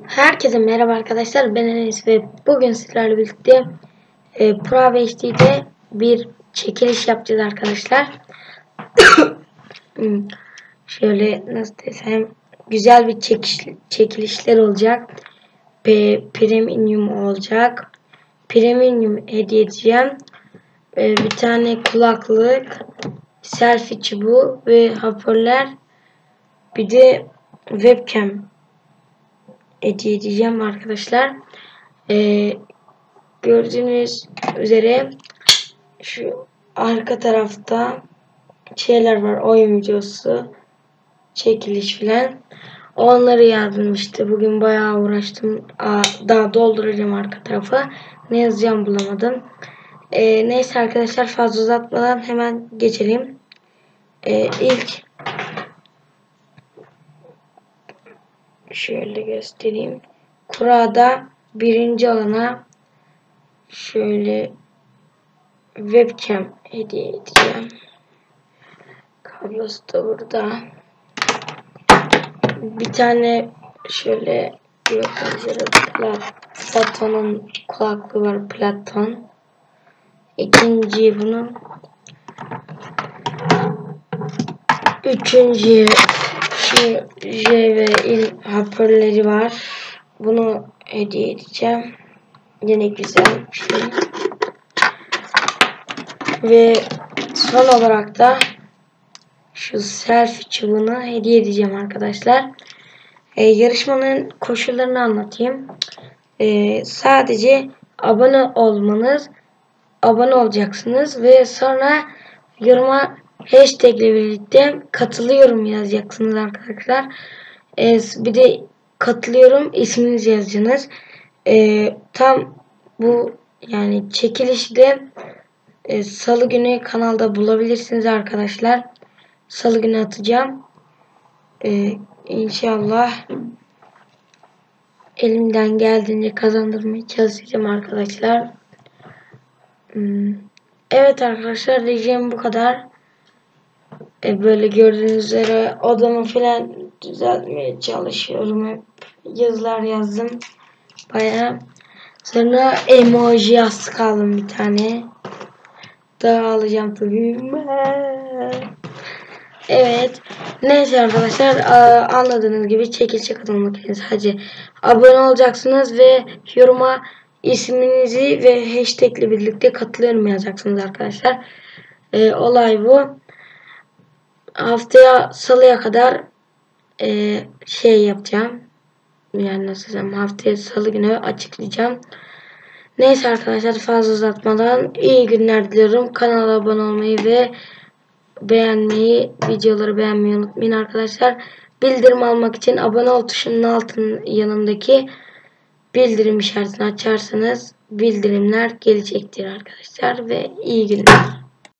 Herkese merhaba arkadaşlar, ben Enes ve bugün sizlerle birlikte Pro HD'de bir çekiliş yapacağız arkadaşlar. Şöyle nasıl desem, güzel bir çekilişler olacak. Premium olacak. Premium hediye edeceğim. Bir tane kulaklık, selfie çubuğu ve hoparlör, bir de webcam hediye edeceğim arkadaşlar. Gördüğünüz üzere şu arka tarafta şeyler var, oyun videosu, çekiliş filan. Onları yazmıştı. Bugün bayağı uğraştım. Daha dolduracağım arka tarafa. Ne yazacağım bulamadım. Neyse arkadaşlar, fazla uzatmadan hemen geçelim. İlk şöyle göstereyim. Kurada birinci olana şöyle webcam hediye edeceğim. Kablosu da burada. Bir tane şöyle Platon'un kulaklığı var, Platon. İkinci bunun. Üçüncü şu J ve il hoparlörleri var. Bunu hediye edeceğim. Yine güzel bir şey. Ve son olarak da şu selfie çubuğunu hediye edeceğim arkadaşlar. Yarışmanın koşullarını anlatayım. Sadece abone olacaksınız ve sonra yoruma hashtag ile birlikte katılıyorum yazacaksınız arkadaşlar. Bir de katılıyorum isminizi yazacaksınız. Tam bu yani çekilişte Salı günü kanalda bulabilirsiniz arkadaşlar. Salı günü atacağım. İnşallah elimden geldiğince kazandırmaya çalışacağım arkadaşlar. Evet arkadaşlar, diyeceğim bu kadar. Böyle gördüğünüz üzere odamı falan düzeltmeye çalışıyorum. Hep yazılar yazdım. Bayağı. Sonra emoji yastık aldım bir tane. Daha alacağım tabii. Evet. Neyse arkadaşlar, anladığınız gibi çekilişe katılmak için sadece abone olacaksınız ve yoruma isminizi ve hashtag ile birlikte katılıyorum yazacaksınız arkadaşlar. Olay bu. Haftaya salıya kadar şey yapacağım. Yani nasıl desem, haftaya salı günü açıklayacağım. Neyse arkadaşlar, fazla uzatmadan iyi günler diliyorum. Kanala abone olmayı ve videoları beğenmeyi unutmayın arkadaşlar. Bildirim almak için abone ol tuşunun yanındaki bildirim işaretini açarsanız bildirimler gelecektir arkadaşlar ve iyi günler.